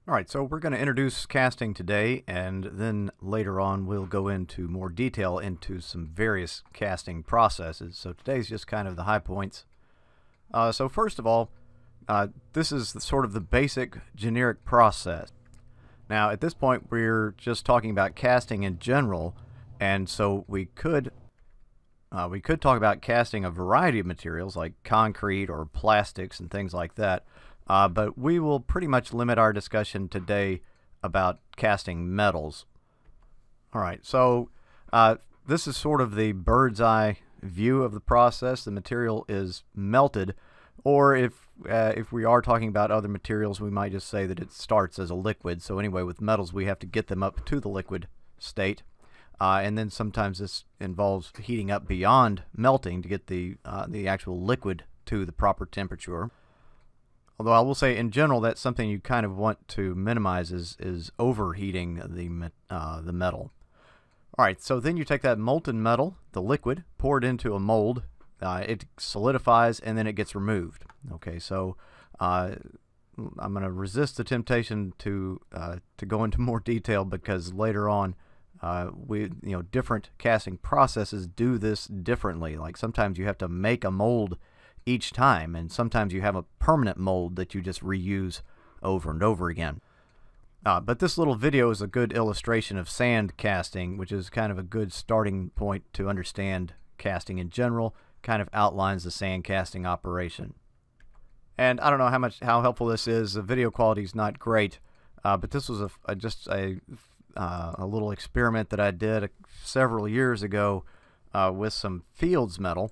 Alright, so we're going to introduce casting today, and then later on we'll go into more detail into some various casting processes. So today's just kind of the high points. So first of all, this is sort of the basic generic process. Now at this point we're just talking about casting in general, and so we could talk about casting a variety of materials like concrete or plastics and things like that. But we will pretty much limit our discussion today about casting metals. Alright, so this is sort of the bird's eye view of the process. The material is melted, or if we are talking about other materials, we might just say that it starts as a liquid. So anyway, with metals we have to get them up to the liquid state. And then sometimes this involves heating up beyond melting to get the actual liquid to the proper temperature. Although I will say, in general, that's something you kind of want to minimize is overheating the metal. Alright, so then you take that molten metal, the liquid, pour it into a mold. It solidifies and then it gets removed. Okay, so I'm going to resist the temptation to go into more detail, because later on different casting processes do this differently. Like sometimes you have to make a mold each time, and sometimes you have a permanent mold that you just reuse over and over again. But this little video is a good illustration of sand casting, which is kind of a good starting point to understand casting in general. Kind of outlines the sand casting operation. And I don't know how helpful this is. The video quality is not great, but this was just a little experiment that I did several years ago with some Fields metal.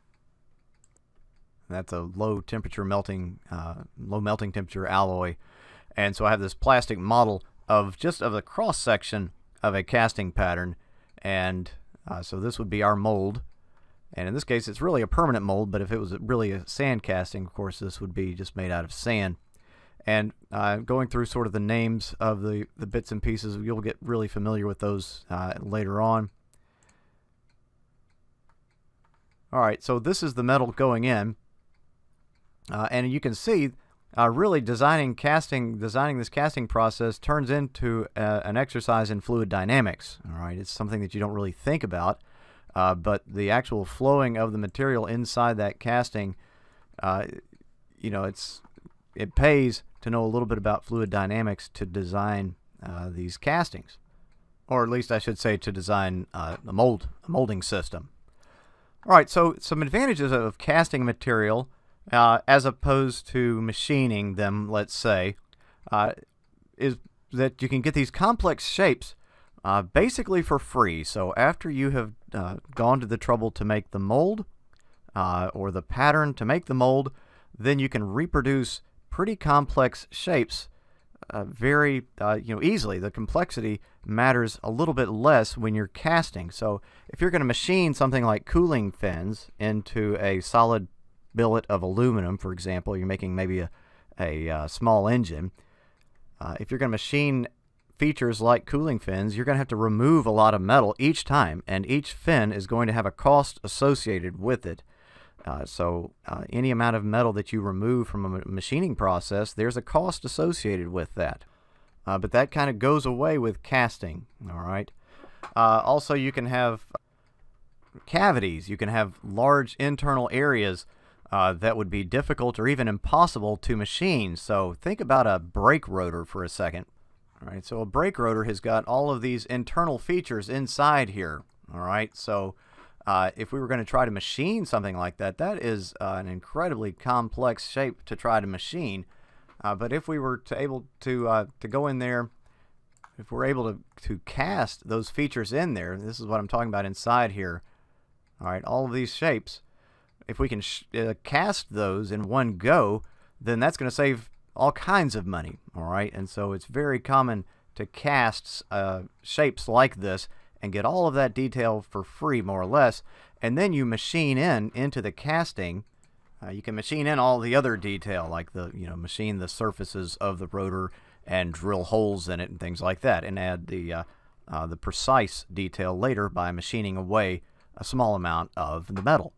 That's a low melting temperature alloy. And so I have this plastic model of the cross section of a casting pattern, and so this would be our mold. And in this case it's really a permanent mold, but if it was really a sand casting, of course this would be just made out of sand. And going through sort of the names of the bits and pieces, you'll get really familiar with those later on. Alright, so this is the metal going in. And you can see really designing this casting process turns into an exercise in fluid dynamics. Alright, it's something that you don't really think about, but the actual flowing of the material inside that casting, it pays to know a little bit about fluid dynamics to design these castings, or at least I should say to design a molding system. Alright, so some advantages of casting material as opposed to machining them, let's say, is that you can get these complex shapes basically for free. So after you have gone to the trouble to make the mold or the pattern to make the mold, then you can reproduce pretty complex shapes very easily. The complexity matters a little bit less when you're casting. So if you're going to machine something like cooling fins into a solid billet of aluminum, for example, you're making maybe a small engine. If you're going to machine features like cooling fins, you're going to have to remove a lot of metal each time, and each fin is going to have a cost associated with it. So any amount of metal that you remove from a machining process, there's a cost associated with that. But that kind of goes away with casting. Alright. Also, you can have cavities. You can have large internal areas that would be difficult or even impossible to machine. So think about a brake rotor for a second. Alright, so a brake rotor has got all of these internal features inside here. Alright, so if we were going to try to machine something like that, that is an incredibly complex shape to try to machine. But if we were able to go in there, if we're able to cast those features in there, this is what I'm talking about inside here. Alright, all of these shapes, if we can cast those in one go, then that's going to save all kinds of money. Alright, and so it's very common to cast shapes like this and get all of that detail for free, more or less, and then you machine into the casting. You can machine in all the other detail, like machine the surfaces of the rotor and drill holes in it and things like that, and add the precise detail later by machining away a small amount of the metal.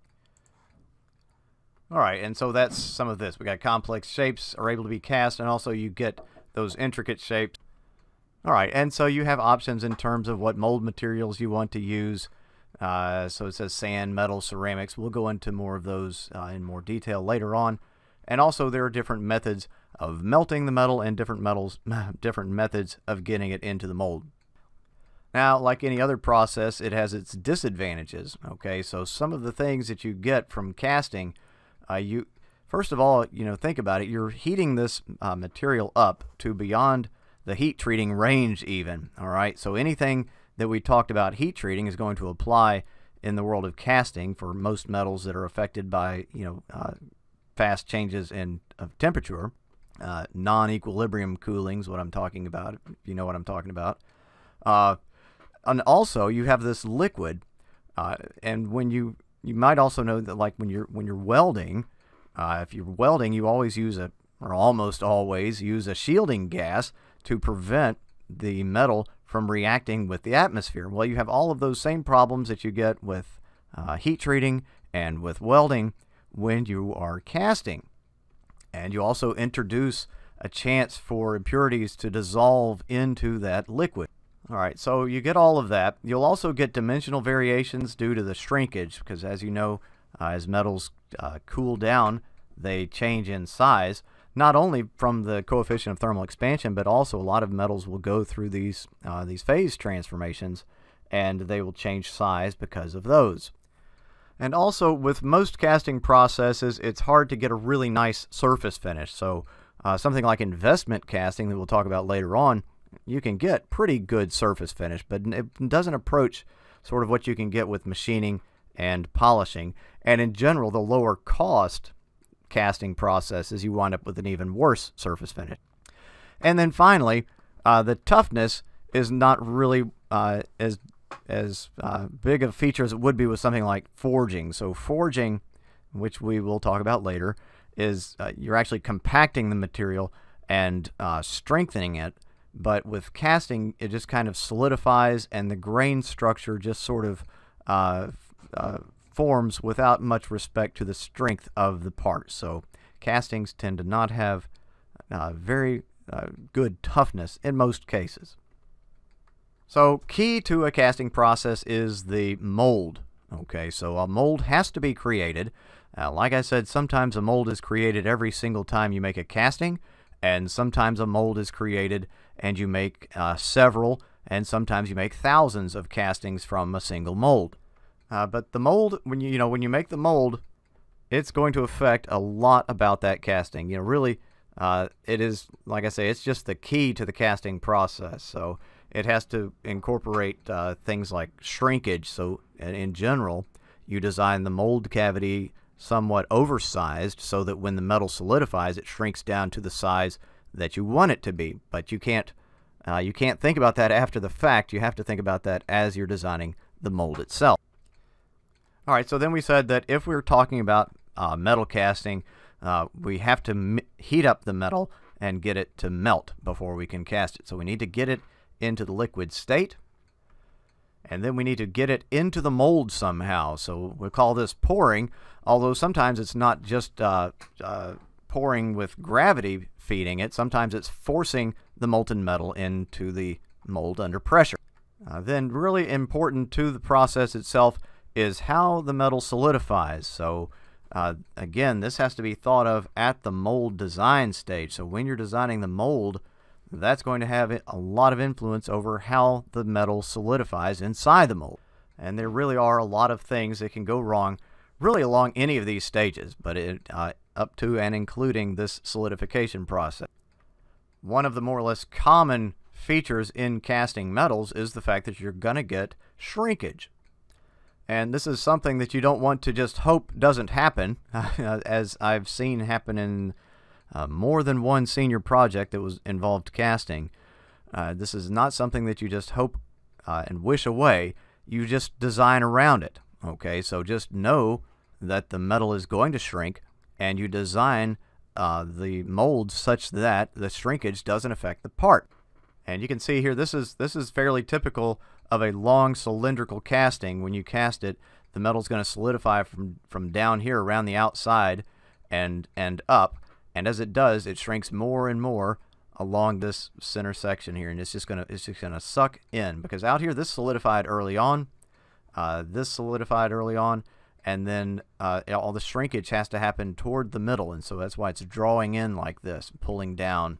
Alright, and so that's some of this. We got complex shapes are able to be cast, and also you get those intricate shapes. Alright, and so you have options in terms of what mold materials you want to use. So it says sand, metal, ceramics. We'll go into more of those in more detail later on. And also there are different methods of melting the metal and different methods of getting it into the mold. Now, like any other process, it has its disadvantages. Okay, so some of the things that you get from casting, first of all, think about it. You're heating this material up to beyond the heat treating range even. All right, so anything that we talked about heat treating is going to apply in the world of casting for most metals that are affected by fast changes of temperature. Non-equilibrium cooling is what I'm talking about, if you know what I'm talking about. And also you have this liquid, and when you might also know that, like when you're welding, if you're welding, you always use or almost always use a shielding gas to prevent the metal from reacting with the atmosphere. Well, you have all of those same problems that you get with heat treating and with welding when you are casting. And you also introduce a chance for impurities to dissolve into that liquid. Alright, so you get all of that. You'll also get dimensional variations due to the shrinkage, because as you know, as metals cool down, they change in size, not only from the coefficient of thermal expansion, but also a lot of metals will go through these phase transformations, and they will change size because of those. And also, with most casting processes, it's hard to get a really nice surface finish. So something like investment casting that we'll talk about later on, you can get pretty good surface finish, but it doesn't approach sort of what you can get with machining and polishing. And in general, the lower cost casting processes, you wind up with an even worse surface finish. And then finally, the toughness is not really as big of a feature as it would be with something like forging. So forging, which we will talk about later, is you're actually compacting the material and strengthening it. But with casting, it just kind of solidifies, and the grain structure just sort of forms without much respect to the strength of the part. So castings tend to not have very good toughness in most cases. So key to a casting process is the mold. Okay, so a mold has to be created. Like I said, sometimes a mold is created every single time you make a casting, and sometimes a mold is created and you make several, and sometimes you make thousands of castings from a single mold. But the mold, when you make the mold, it's going to affect a lot about that casting. Really, it is, like I say, it's just the key to the casting process. So it has to incorporate things like shrinkage. So in general, you design the mold cavity somewhat oversized so that when the metal solidifies, it shrinks down to the size that you want it to be. But you can't think about that after the fact. You have to think about that as you're designing the mold itself. All right, so then we said that if we're talking about metal casting, we have to heat up the metal and get it to melt before we can cast it. So we need to get it into the liquid state, and then we need to get it into the mold somehow. So we'll call this pouring, although sometimes it's not just pouring with gravity feeding it. Sometimes it's forcing the molten metal into the mold under pressure. Then really important to the process itself is how the metal solidifies. So again, this has to be thought of at the mold design stage. So when you're designing the mold, that's going to have a lot of influence over how the metal solidifies inside the mold. And there really are a lot of things that can go wrong really along any of these stages, but up to and including this solidification process. One of the more or less common features in casting metals is the fact that you're going to get shrinkage. And this is something that you don't want to just hope doesn't happen, as I've seen happen in more than one senior project that was involved casting. This is not something that you just hope and wish away. You just design around it. Okay, so just know that the metal is going to shrink, and you design the mold such that the shrinkage doesn't affect the part. And you can see here, this is fairly typical of a long cylindrical casting. When you cast it, the metal's going to solidify from down here around the outside and up, and as it does, it shrinks more and more along this center section here, and it's just gonna suck in, because out here this solidified early on, and then all the shrinkage has to happen toward the middle, and so that's why it's drawing in like this, pulling down.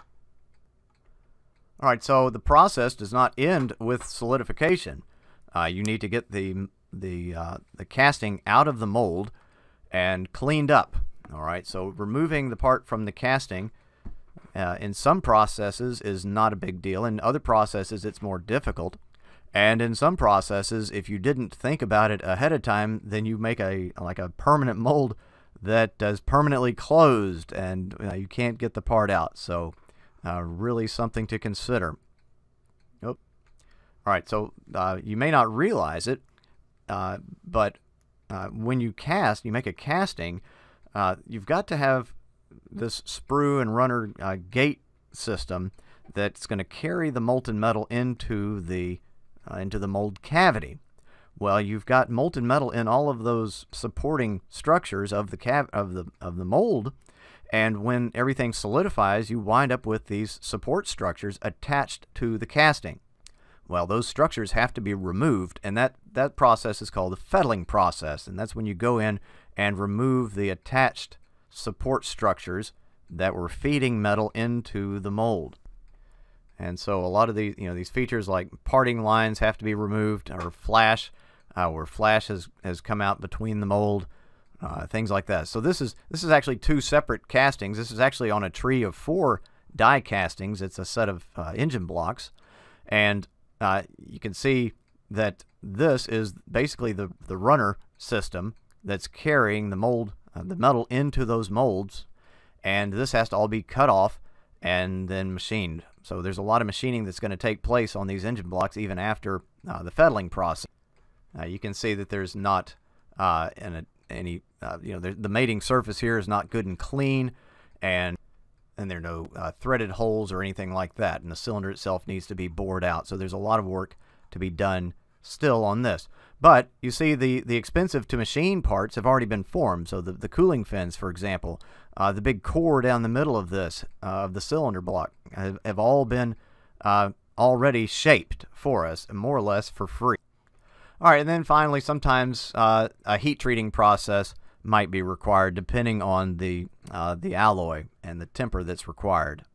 All right, so the process does not end with solidification. You need to get the casting out of the mold and cleaned up. All right, so removing the part from the casting in some processes is not a big deal. In other processes, it's more difficult. And in some processes, if you didn't think about it ahead of time, then you make a permanent mold that is permanently closed, and you can't get the part out. So really something to consider. Oh. All right, so you may not realize it, but when you cast, you make a casting, you've got to have this sprue and runner gate system that's going to carry the molten metal into the mold cavity. Well, you've got molten metal in all of those supporting structures of the mold, and when everything solidifies, you wind up with these support structures attached to the casting. Well, those structures have to be removed, and that process is called the fettling process, and that's when you go in and remove the attached support structures that were feeding metal into the mold. And so a lot of these features like parting lines have to be removed, or flash, where flash has come out between the mold, things like that. So this is actually two separate castings. This is actually on a tree of 4 die castings. It's a set of engine blocks, and you can see that this is basically the runner system that's carrying the mold, the metal into those molds, and this has to all be cut off and then machined. So there's a lot of machining that's going to take place on these engine blocks even after the fettling process. You can see that there's not any the mating surface here is not good and clean, and there are no threaded holes or anything like that, and the cylinder itself needs to be bored out. So there's a lot of work to be done still on this. But you see the expensive to machine parts have already been formed. So the cooling fins, for example, the big core down the middle of this, of the cylinder block, have all been already shaped for us, more or less for free. All right, and then finally, sometimes a heat treating process might be required depending on the alloy and the temper that's required.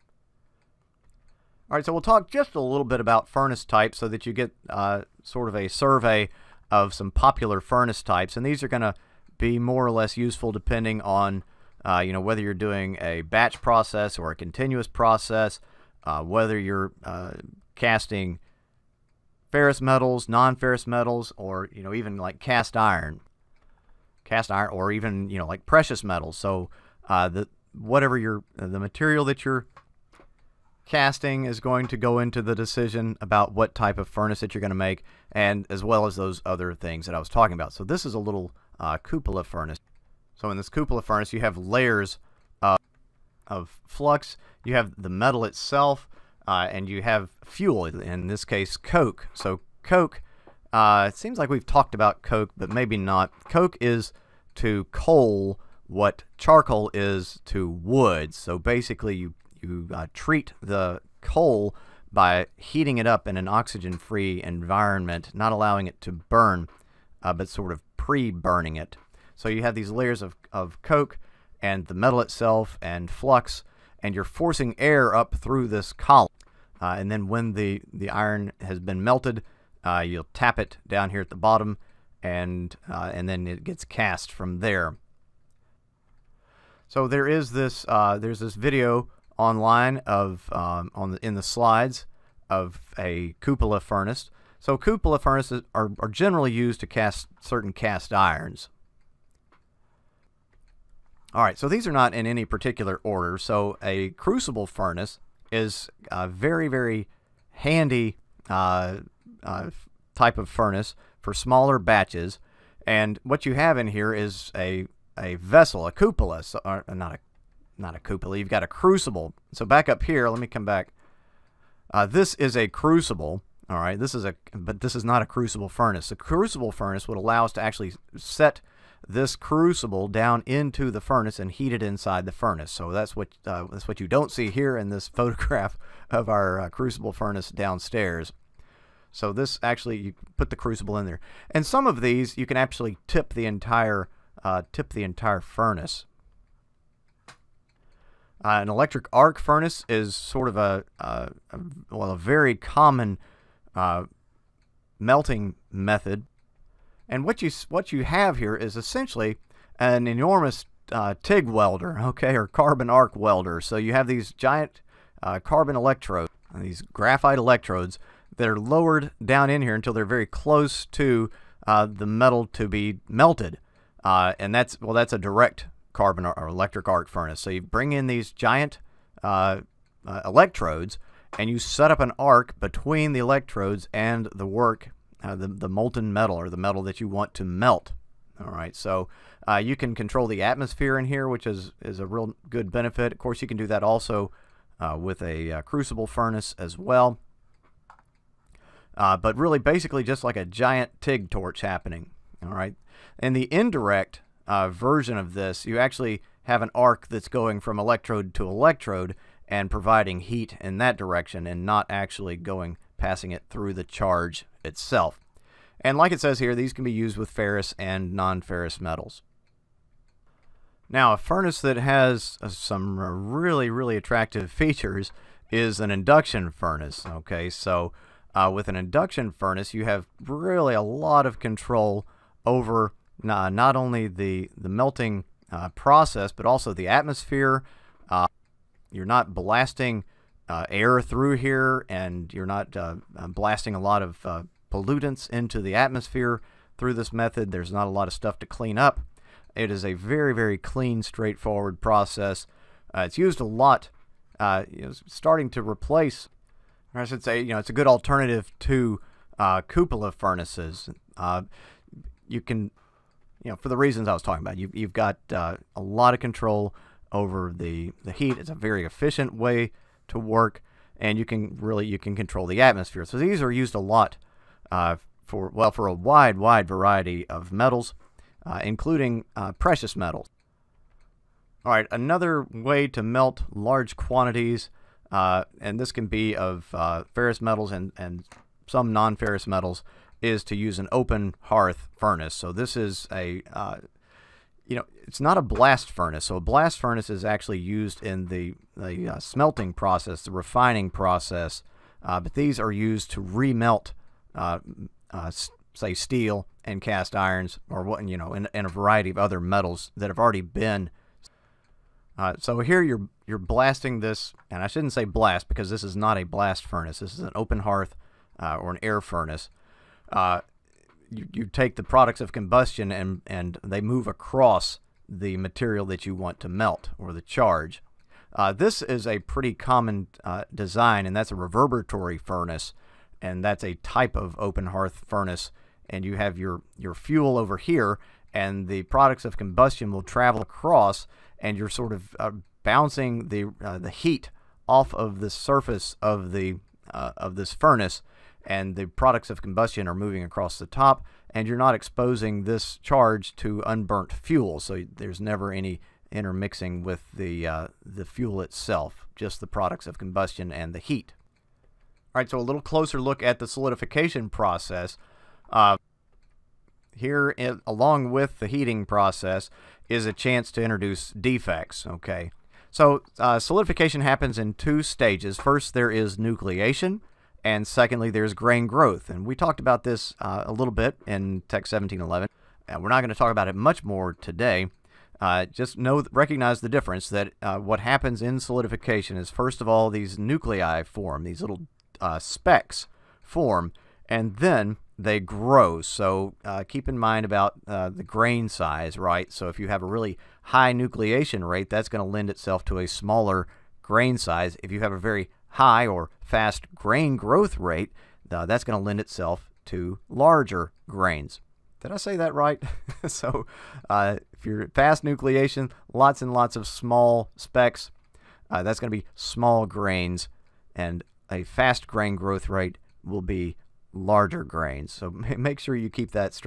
All right, so we'll talk just a little bit about furnace types so that you get sort of a survey of some popular furnace types, and these are going to be more or less useful depending on whether you're doing a batch process or a continuous process, whether you're casting ferrous metals, non-ferrous metals, or even like cast iron, or even like precious metals. So the material that you're casting is going to go into the decision about what type of furnace that you're going to make, and as well as those other things that I was talking about. So this is a little cupola furnace. So in this cupola furnace, you have layers of flux, you have the metal itself, and you have fuel, in this case coke. So coke, it seems like we've talked about coke, but maybe not. Coke is to coal what charcoal is to wood. So basically you treat the coal by heating it up in an oxygen-free environment, not allowing it to burn, but sort of pre-burning it. So you have these layers of coke and the metal itself and flux, and you're forcing air up through this column. And then when the iron has been melted, you'll tap it down here at the bottom, and then it gets cast from there. So there is there's this video online of in the slides of a cupola furnace. So cupola furnaces are generally used to cast certain cast irons. All right, so these are not in any particular order. So a crucible furnace is a very, very handy type of furnace for smaller batches, and what you have in here is a vessel, a cupola, so, not a cupola, you've got a crucible. So back up here, let me come back. This is a crucible, all right, but this is not a crucible furnace. A crucible furnace would allow us to actually set this crucible down into the furnace and heat it inside the furnace. So that's what you don't see here in this photograph of our crucible furnace downstairs. So this actually, you put the crucible in there, and some of these you can actually tip the entire furnace. An electric arc furnace is sort of a very common melting method, and what you have here is essentially an enormous TIG welder, okay, or carbon arc welder. So you have these giant carbon electrodes, these graphite electrodes, that are lowered down in here until they're very close to the metal to be melted, and that's a direct carbon or electric arc furnace. So you bring in these giant electrodes, and you set up an arc between the electrodes and the the molten metal, or the metal that you want to melt. All right, so you can control the atmosphere in here, which is a real good benefit. Of course, you can do that also with a crucible furnace as well. But really, basically, just like a giant TIG torch happening. All right, in the indirect version of this, you actually have an arc that's going from electrode to electrode and providing heat in that direction, and not actually passing it through the charge itself. And like it says here, these can be used with ferrous and non-ferrous metals. Now, a furnace that has some really attractive features is an induction furnace. Okay, so with an induction furnace, you have really a lot of control over not only the melting process, but also the atmosphere. You're not blasting air through here, and you're not blasting a lot of pollutants into the atmosphere through this method. There's not a lot of stuff to clean up. It is a very clean, straightforward process. It's used a lot, starting to replace, or I should say, it's a good alternative to cupola furnaces. You can, for the reasons I was talking about, you've got a lot of control over the heat. It's a very efficient way to work, and you can control the atmosphere. So these are used a lot for a wide variety of metals, including precious metals. All right, another way to melt large quantities, and this can be of ferrous metals and some non-ferrous metals, is to use an open hearth furnace. So this is it's not a blast furnace. So a blast furnace is actually used in the smelting process, the refining process, but these are used to remelt, say, steel and cast irons, or and a variety of other metals that have already been. So here you're blasting this, and I shouldn't say blast because this is not a blast furnace. This is an open hearth or an air furnace. You take the products of combustion and they move across the material that you want to melt, or the charge. This is a pretty common design, and that's a reverberatory furnace, and that's a type of open hearth furnace. And you have your fuel over here, and the products of combustion will travel across, and you're sort of bouncing the heat off of the surface of this furnace, and the products of combustion are moving across the top, and you're not exposing this charge to unburnt fuel. So there's never any intermixing with the fuel itself, just the products of combustion and the heat. All right, so a little closer look at the solidification process. Here, along with the heating process, is a chance to introduce defects. Okay, so solidification happens in two stages. First, there is nucleation, and secondly, there's grain growth. And we talked about this a little bit in Tech 1711. We're not going to talk about it much more today. Just recognize the difference, that what happens in solidification is, first of all, these nuclei form, these little specks form, and then they grow. So keep in mind about the grain size, right? So if you have a really high nucleation rate, that's going to lend itself to a smaller grain size. If you have a very high or fast grain growth rate, that's going to lend itself to larger grains. Did I say that right? So if you're fast nucleation, lots and lots of small specks, that's going to be small grains, and a fast grain growth rate will be larger grains. So make sure you keep that straight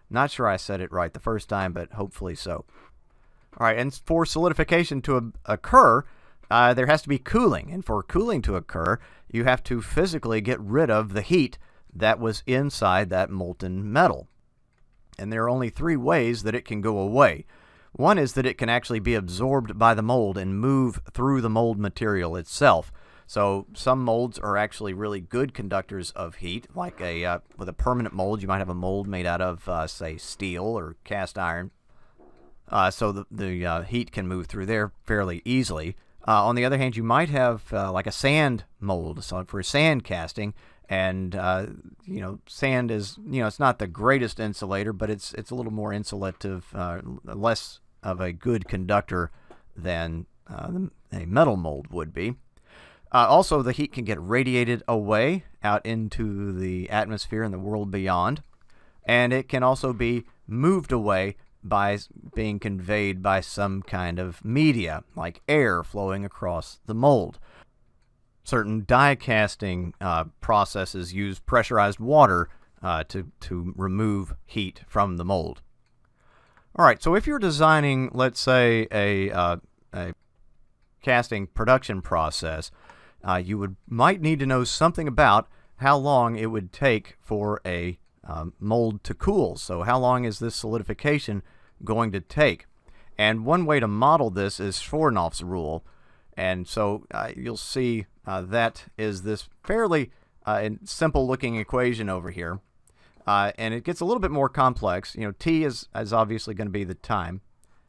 Not sure I said it right the first time, but hopefully so. All right, and for solidification to occur, there has to be cooling. And for cooling to occur, you have to physically get rid of the heat that was inside that molten metal. And there are only three ways that it can go away. One is that it can actually be absorbed by the mold and move through the mold material itself. So some molds are actually really good conductors of heat, like with a permanent mold, you might have a mold made out of, say, steel or cast iron. So the heat can move through there fairly easily. On the other hand, you might have like a sand mold, so for sand casting, and sand is, it's not the greatest insulator, but it's a little more insulative, less of a good conductor than a metal mold would be. Also, the heat can get radiated away out into the atmosphere and the world beyond, and it can also be moved away by being conveyed by some kind of media, like air flowing across the mold. Certain die casting processes use pressurized water to remove heat from the mold. All right, so if you're designing, let's say, a casting production process, you might need to know something about how long it would take for a mold to cool. So how long is this solidification going to take? And one way to model this is Sfornoff's rule. And so you'll see that is this fairly simple looking equation over here. And it gets a little bit more complex. T is obviously going to be the time.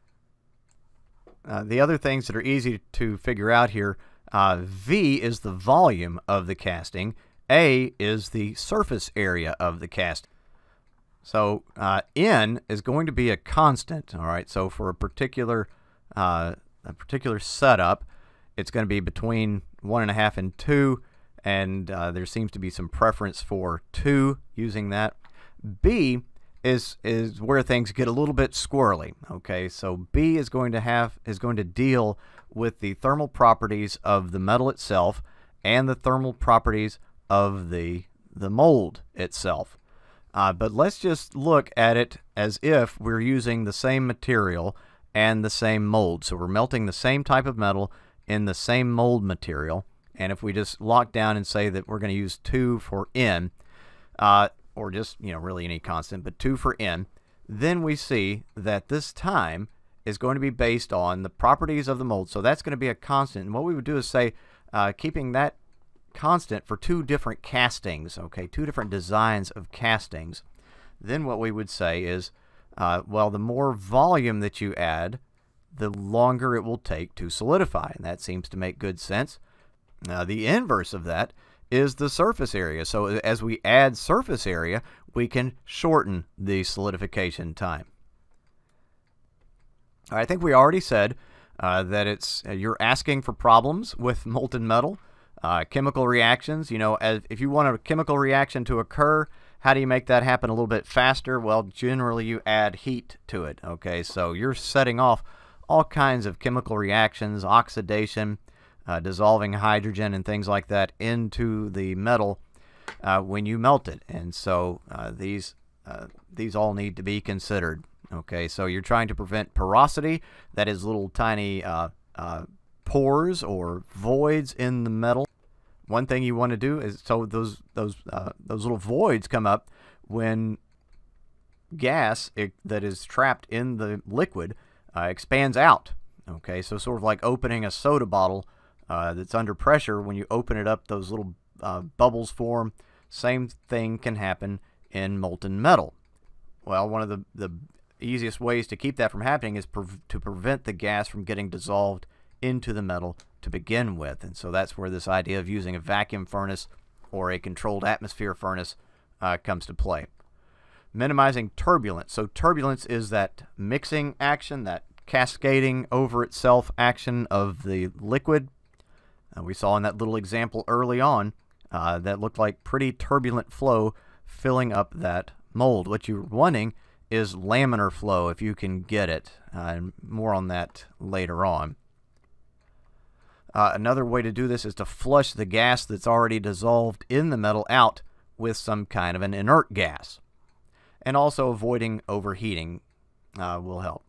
The other things that are easy to figure out here, V is the volume of the casting. A is the surface area of the casting. So N is going to be a constant. All right. So for a particular setup, it's going to be between 1.5 and 2, and there seems to be some preference for 2 using that. B is where things get a little bit squirrely. Okay, so B is going to deal with the thermal properties of the metal itself and the thermal properties of the mold itself. But let's just look at it as if we're using the same material and the same mold. So we're melting the same type of metal in the same mold material. And if we just lock down and say that we're going to use 2 for N, or just, really any constant, but 2 for N, then we see that this time is going to be based on the properties of the mold. So that's going to be a constant. And what we would do is say, keeping that constant for 2 different castings, okay, 2 different designs of castings, then what we would say is, well, the more volume that you add, the longer it will take to solidify. And that seems to make good sense. The inverse of that is the surface area. So as we add surface area, we can shorten the solidification time. I think we already said that you're asking for problems with molten metal. Chemical reactions, if you want a chemical reaction to occur, how do you make that happen a little bit faster? Well, generally you add heat to it. Okay, so you're setting off all kinds of chemical reactions, oxidation, dissolving hydrogen and things like that into the metal when you melt it. And so these all need to be considered. Okay, so you're trying to prevent porosity, that is little tiny pores or voids in the metal. One thing you want to do is, so those little voids come up when gas that is trapped in the liquid expands out. Okay, so sort of like opening a soda bottle that's under pressure. When you open it up, those little bubbles form. Same thing can happen in molten metal. Well, one of the easiest ways to keep that from happening is to prevent the gas from getting dissolved into the metal to begin with. And so that's where this idea of using a vacuum furnace or a controlled atmosphere furnace comes to play. Minimizing turbulence. So turbulence is that mixing action, that cascading over itself action of the liquid. We saw in that little example early on that looked like pretty turbulent flow filling up that mold. What you're wanting is laminar flow if you can get it. And more on that later on. Another way to do this is to flush the gas that's already dissolved in the metal out with some kind of an inert gas. and also avoiding overheating will help.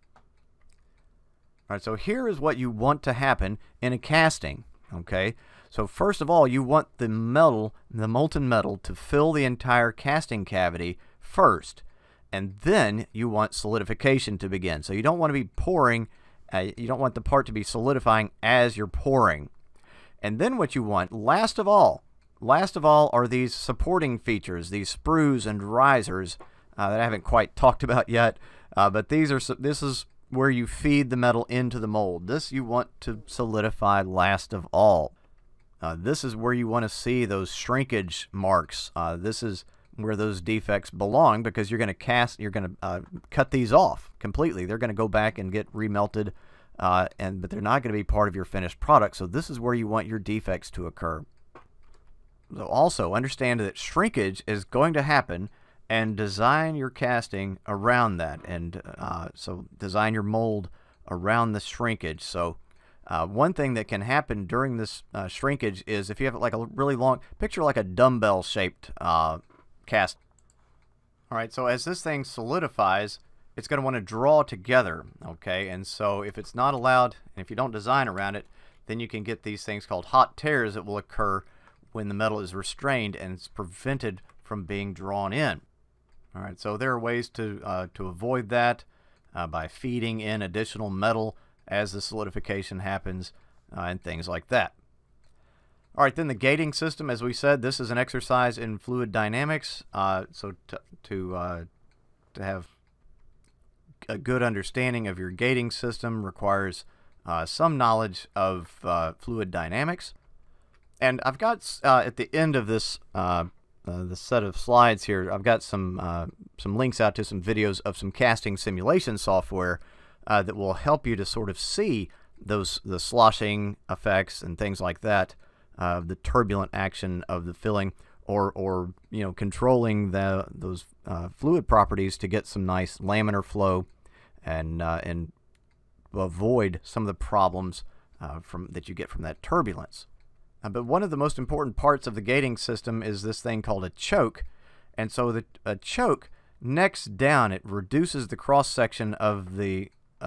All right, so here is what you want to happen in a casting. Okay, so first of all, you want the metal, the molten metal, to fill the entire casting cavity first, and then you want solidification to begin. So you don't want to be pouring, you don't want the part to be solidifying as you're pouring. And then what you want, last of all are these supporting features, these sprues and risers that I haven't quite talked about yet, but this is where you feed the metal into the mold. This you want to solidify last of all. This is where you want to see those shrinkage marks. This is where those defects belong, because you're going to cut these off completely. They're going to go back and get remelted, but they're not going to be part of your finished product. So this is where you want your defects to occur. So also understand that shrinkage is going to happen, and design your casting around that, and so design your mold around the shrinkage. So one thing that can happen during this shrinkage is if you have like a really long picture, like a dumbbell shaped cast. All right, so as this thing solidifies, it's going to want to draw together, okay? And so if it's not allowed, and if you don't design around it, then you can get these things called hot tears that will occur when the metal is restrained and it's prevented from being drawn in. All right, so there are ways to avoid that by feeding in additional metal as the solidification happens and things like that. All right, then the gating system, as we said, this is an exercise in fluid dynamics. So to have a good understanding of your gating system requires some knowledge of fluid dynamics. And I've got at the end of this the set of slides here, I've got some links out to some videos of some casting simulation software that will help you to sort of see the sloshing effects and things like that, the turbulent action of the filling, or you know, controlling those fluid properties to get some nice laminar flow and avoid some of the problems that you get from that turbulence. But one of the most important parts of the gating system is this thing called a choke. And so a choke necks down, it reduces the cross-section of the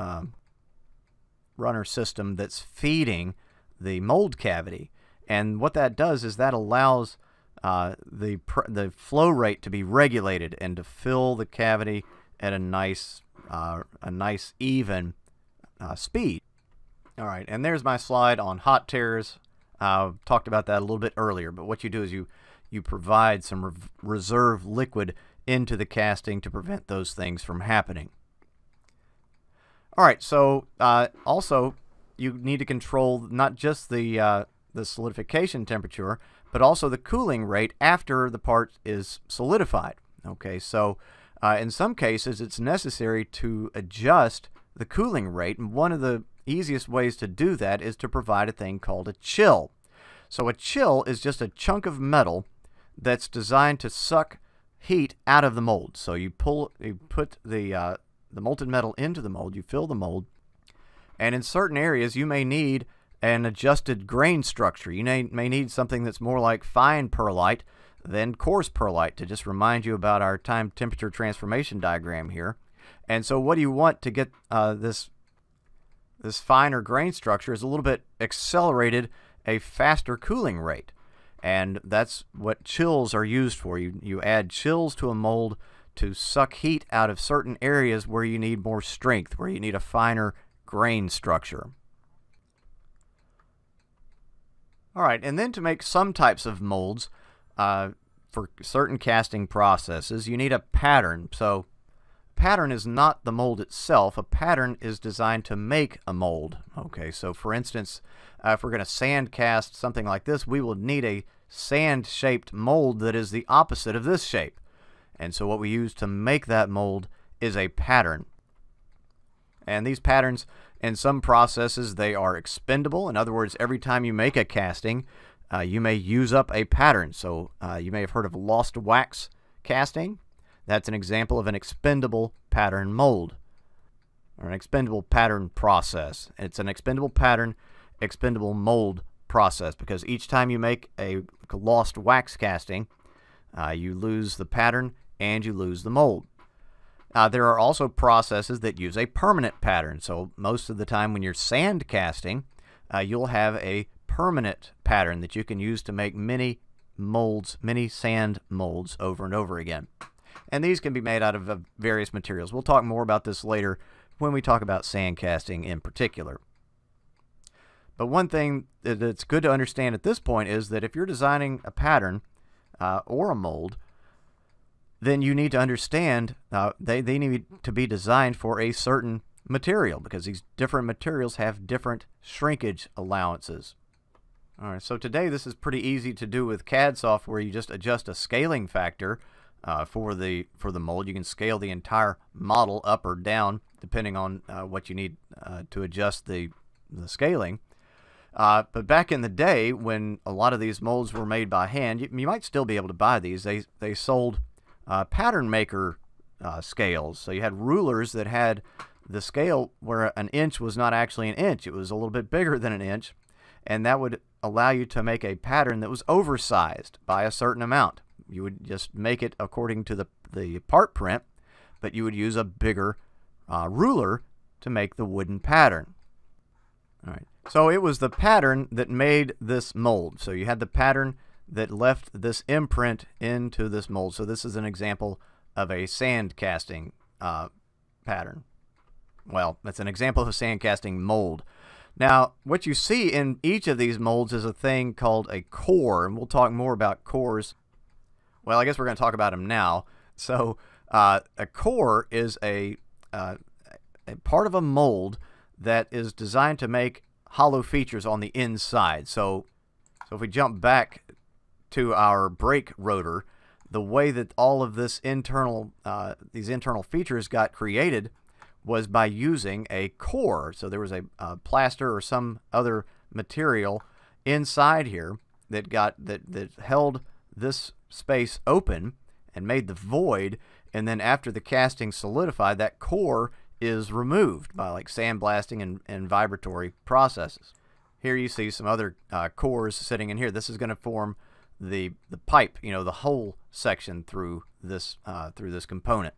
runner system that's feeding the mold cavity. And what that does is that allows the flow rate to be regulated and to fill the cavity at a nice even speed. All right, and there's my slide on hot tears. Talked about that a little bit earlier, but what you do is you provide some reserve liquid into the casting to prevent those things from happening. All right, so also you need to control not just the solidification temperature, but also the cooling rate after the part is solidified. Okay, so in some cases it's necessary to adjust the cooling rate, and one of the easiest ways to do that is to provide a thing called a chill. So a chill is just a chunk of metal that's designed to suck heat out of the mold. So you put the molten metal into the mold, you fill the mold, and in certain areas you may need an adjusted grain structure. You may need something that's more like fine perlite than coarse perlite, to just remind you about our time temperature transformation diagram here. And so what do you want to get this finer grain structure is a little bit accelerated, a faster cooling rate. And that's what chills are used for. You add chills to a mold to suck heat out of certain areas where you need more strength, where you need a finer grain structure. All right, and then to make some types of molds for certain casting processes, you need a pattern. So pattern is not the mold itself. A pattern is designed to make a mold. Okay, so for instance, if we're going to sand cast something like this, we will need a sand-shaped mold that is the opposite of this shape. And so what we use to make that mold is a pattern. And these patterns, in some processes, they are expendable. In other words, every time you make a casting, you may use up a pattern. So you may have heard of lost wax casting. That's an example of an expendable pattern mold, or an expendable pattern process. It's an expendable pattern, expendable mold process, because each time you make a lost wax casting, you lose the pattern and you lose the mold. There are also processes that use a permanent pattern. So most of the time when you're sand casting, you'll have a permanent pattern that you can use to make many molds, many sand molds over and over again. And these can be made out of various materials. We'll talk more about this later when we talk about sand casting in particular. But one thing that's good to understand at this point is that if you're designing a pattern or a mold, then you need to understand they need to be designed for a certain material, because these different materials have different shrinkage allowances. All right, so today this is pretty easy to do with CAD software. You just adjust a scaling factor for the mold. You can scale the entire model up or down depending on what you need to adjust the scaling. But back in the day, when a lot of these molds were made by hand, you might still be able to buy these. They sold pattern maker scales. So you had rulers that had the scale where an inch was not actually an inch. It was a little bit bigger than an inch, and that would allow you to make a pattern that was oversized by a certain amount. You would just make it according to the part print, but you would use a bigger ruler to make the wooden pattern. All right. So it was the pattern that made this mold. So you had the pattern that left this imprint into this mold. So this is an example of a sand casting pattern. Well, that's an example of a sand casting mold. Now, what you see in each of these molds is a thing called a core, and we'll talk more about cores. Well, I guess we're going to talk about them now. So a core is a part of a mold that is designed to make hollow features on the inside. So if we jump back to our brake rotor, the way that all of this these internal features got created was by using a core. So there was a plaster or some other material inside here that held this space open and made the void, and then after the casting solidified, that core is removed by like sandblasting and vibratory processes. Here you see some other cores sitting in here. This is going to form the pipe, you know, the whole section through this component.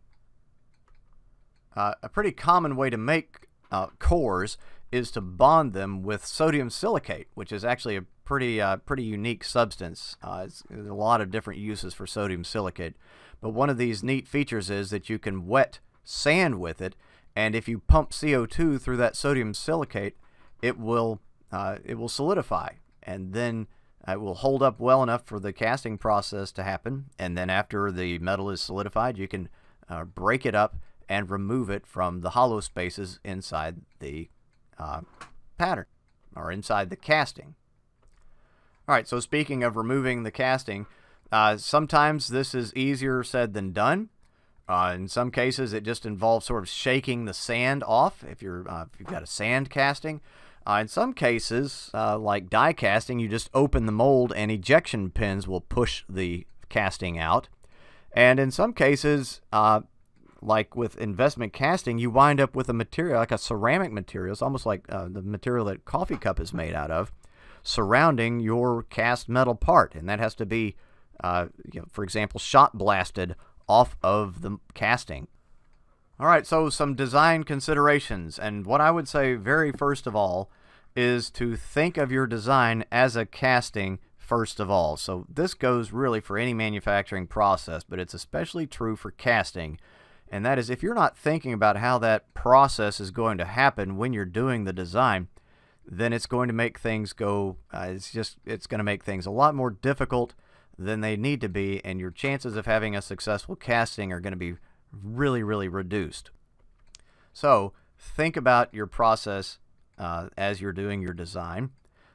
A pretty common way to make cores is to bond them with sodium silicate, which is actually a pretty unique substance. There's a lot of different uses for sodium silicate, but one of these neat features is that you can wet sand with it, and if you pump CO2 through that sodium silicate, it will solidify, and then it will hold up well enough for the casting process to happen. And then after the metal is solidified, you can break it up and remove it from the hollow spaces inside the pattern or inside the casting. All right, so speaking of removing the casting, sometimes this is easier said than done. In some cases, it just involves sort of shaking the sand off if you've got a sand casting. In some cases, like die casting, you just open the mold and ejection pins will push the casting out. And in some cases, like with investment casting, you wind up with a material, like a ceramic material. It's almost like the material that a coffee cup is made out of, surrounding your cast metal part. And that has to be, for example, shot blasted off of the casting. All right, so some design considerations. And what I would say very first of all is to think of your design as a casting first of all. So this goes really for any manufacturing process, but it's especially true for casting. And that is, if you're not thinking about how that process is going to happen when you're doing the design, then it's going to make things go, it's going to make things a lot more difficult than they need to be, and your chances of having a successful casting are going to be really, really reduced. So think about your process as you're doing your design.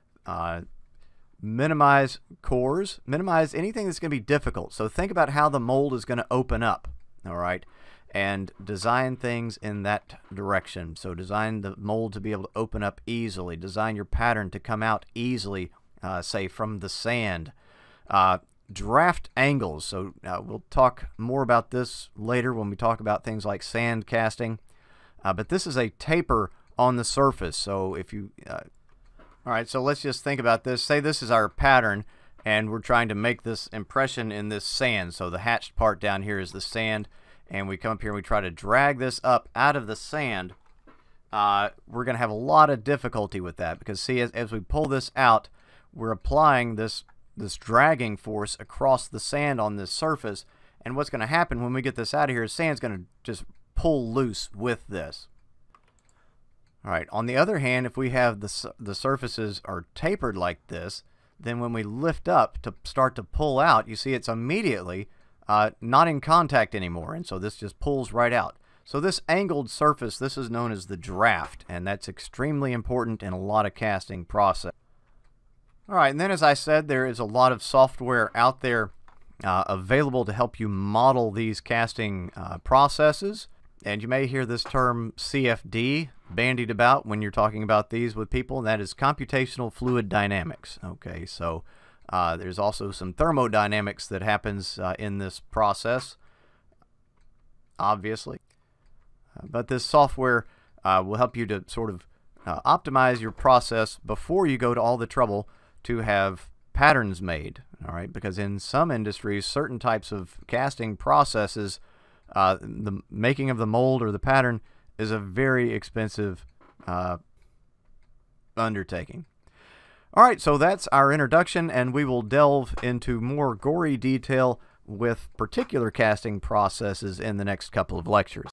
Minimize cores, minimize anything that's going to be difficult. So think about how the mold is going to open up, all right? And design things in that direction. So design the mold to be able to open up easily. Design your pattern to come out easily, say from the sand. Draft angles. So we'll talk more about this later when we talk about things like sand casting. But this is a taper on the surface. So if you, all right, so let's just think about this. Say this is our pattern, and we're trying to make this impression in this sand. So the hatched part down here is the sand, and we come up here and we try to drag this up out of the sand, we're going to have a lot of difficulty with that, because see, as we pull this out, we're applying this dragging force across the sand on this surface, and what's going to happen when we get this out of here is sand's going to just pull loose with this. Alright, on the other hand, if we have the surfaces are tapered like this, then when we lift up to start to pull out, you see it's immediately not in contact anymore, and so this just pulls right out. So this angled surface, this is known as the draft, and that's extremely important in a lot of casting process. Alright, and then as I said, there is a lot of software out there available to help you model these casting processes. And you may hear this term CFD bandied about when you're talking about these with people, and that is computational fluid dynamics. Okay, so there's also some thermodynamics that happens in this process, obviously. But this software will help you to sort of optimize your process before you go to all the trouble to have patterns made. All right, because in some industries, certain types of casting processes, the making of the mold or the pattern is a very expensive undertaking. Alright, so that's our introduction, and we will delve into more gory detail with particular casting processes in the next couple of lectures.